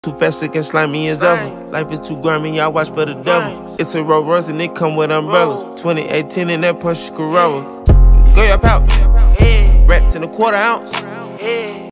Too fast, sick and slimy as ever. Life is too grimy, y'all watch for the devil. It's a Rolls Royce and it come with umbrellas. 2018 in that Porsche Carrera. Go your pouch. Rats in a quarter ounce.